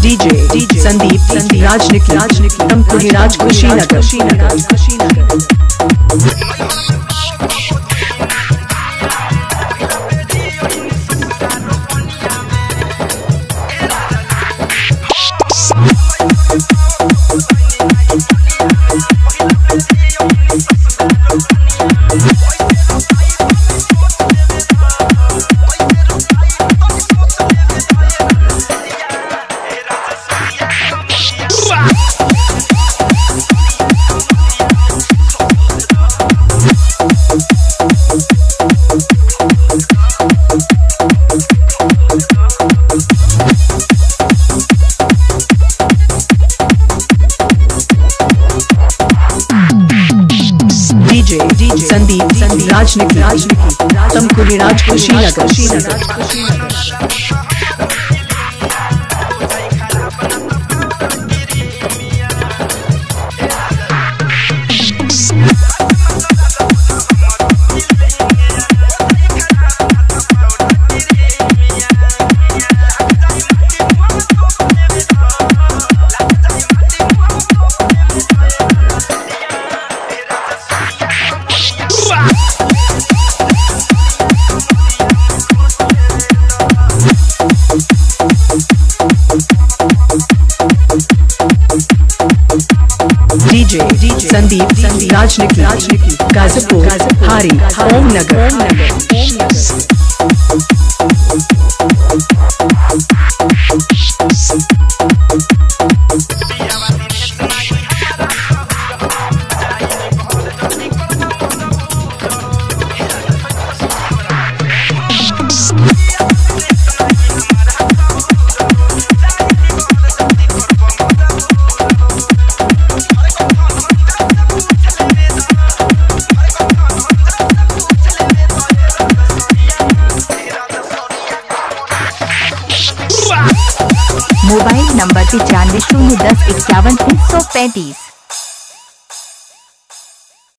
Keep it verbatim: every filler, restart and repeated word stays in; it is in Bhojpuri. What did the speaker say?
डीजे डीजे संदीप संदीप राजनिक राजनिक तमकुहीराज कुशीनगर कुशीनगर कुशीनगर डीजे संदीप संदीप राजनिक राजनिक तमकुहीराज कुशीनगर कुशीनगर डीजे डीजे संदीप संदीप राजनिक राजनिक गाजीपुर हारी ओम नगर मोबाइल नंबर पिचानवे शून्य दस इक्यावन तीन सौ पैंतीस।